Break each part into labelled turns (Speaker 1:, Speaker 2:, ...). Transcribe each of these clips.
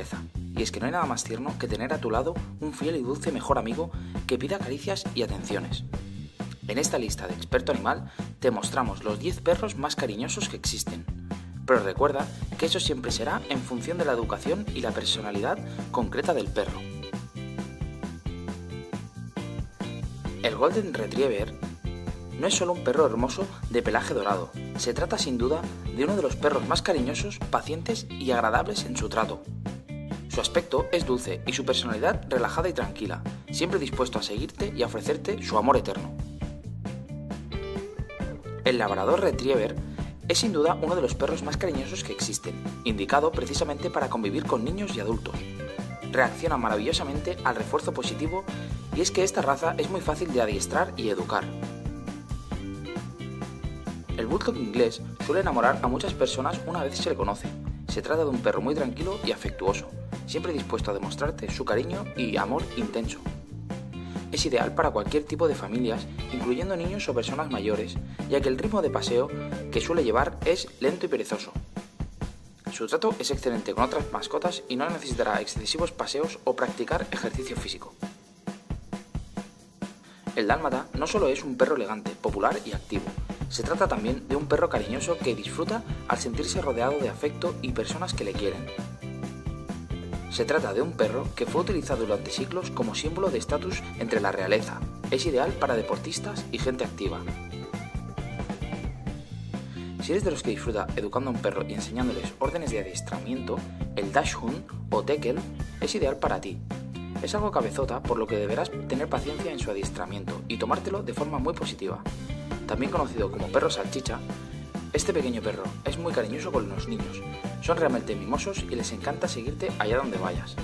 Speaker 1: naturaleza. Y es que no hay nada más tierno que tener a tu lado un fiel y dulce mejor amigo que pida caricias y atenciones. En esta lista de Experto Animal te mostramos los 10 perros más cariñosos que existen. Pero recuerda que eso siempre será en función de la educación y la personalidad concreta del perro. El Golden Retriever no es solo un perro hermoso de pelaje dorado, se trata sin duda de uno de los perros más cariñosos, pacientes y agradables en su trato. Su aspecto es dulce y su personalidad relajada y tranquila, siempre dispuesto a seguirte y a ofrecerte su amor eterno. El Labrador Retriever es sin duda uno de los perros más cariñosos que existen, indicado precisamente para convivir con niños y adultos. Reacciona maravillosamente al refuerzo positivo y es que esta raza es muy fácil de adiestrar y educar. El Bulldog inglés suele enamorar a muchas personas una vez se le conoce. Se trata de un perro muy tranquilo y afectuoso, siempre dispuesto a demostrarte su cariño y amor intenso. Es ideal para cualquier tipo de familias, incluyendo niños o personas mayores, ya que el ritmo de paseo que suele llevar es lento y perezoso. Su trato es excelente con otras mascotas y no necesitará excesivos paseos o practicar ejercicio físico. El dálmata no solo es un perro elegante, popular y activo, se trata también de un perro cariñoso que disfruta al sentirse rodeado de afecto y personas que le quieren. Se trata de un perro que fue utilizado durante siglos como símbolo de estatus entre la realeza. Es ideal para deportistas y gente activa. Si eres de los que disfruta educando a un perro y enseñándoles órdenes de adiestramiento, el Dachshund o Teckel es ideal para ti. Es algo cabezota, por lo que deberás tener paciencia en su adiestramiento y tomártelo de forma muy positiva. También conocido como perro salchicha, este pequeño perro es muy cariñoso con los niños, son realmente mimosos y les encanta seguirte allá donde vayas.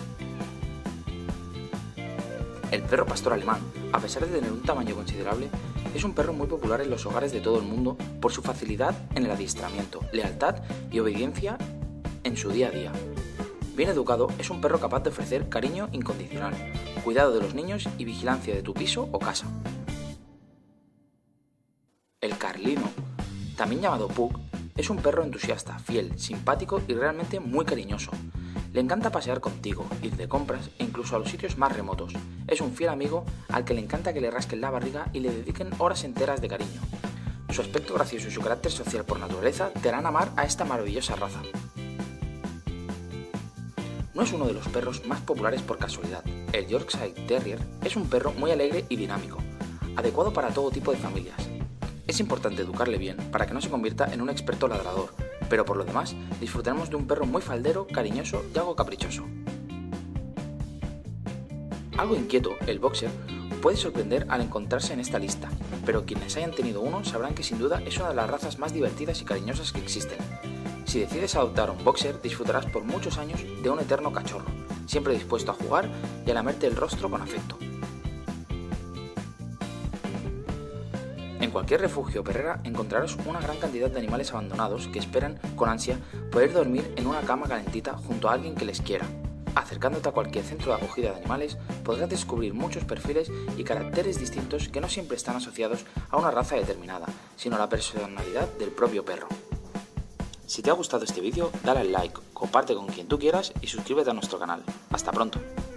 Speaker 1: El perro pastor alemán, a pesar de tener un tamaño considerable, es un perro muy popular en los hogares de todo el mundo por su facilidad en el adiestramiento, lealtad y obediencia en su día a día. Bien educado, es un perro capaz de ofrecer cariño incondicional, cuidado de los niños y vigilancia de tu piso o casa. El Carlino, también llamado Pug, es un perro entusiasta, fiel, simpático y realmente muy cariñoso. Le encanta pasear contigo, ir de compras e incluso a los sitios más remotos. Es un fiel amigo al que le encanta que le rasquen la barriga y le dediquen horas enteras de cariño. Su aspecto gracioso y su carácter social por naturaleza te harán amar a esta maravillosa raza. No es uno de los perros más populares por casualidad. El Yorkshire Terrier es un perro muy alegre y dinámico, adecuado para todo tipo de familias. Es importante educarle bien para que no se convierta en un experto ladrador, pero por lo demás disfrutaremos de un perro muy faldero, cariñoso y algo caprichoso. Algo inquieto, el Boxer puede sorprender al encontrarse en esta lista, pero quienes hayan tenido uno sabrán que sin duda es una de las razas más divertidas y cariñosas que existen. Si decides adoptar un Boxer, disfrutarás por muchos años de un eterno cachorro, siempre dispuesto a jugar y a lamerte el rostro con afecto. En cualquier refugio o perrera encontrarás una gran cantidad de animales abandonados que esperan con ansia poder dormir en una cama calentita junto a alguien que les quiera. Acercándote a cualquier centro de acogida de animales podrás descubrir muchos perfiles y caracteres distintos que no siempre están asociados a una raza determinada, sino a la personalidad del propio perro. Si te ha gustado este vídeo, dale al like, comparte con quien tú quieras y suscríbete a nuestro canal. ¡Hasta pronto!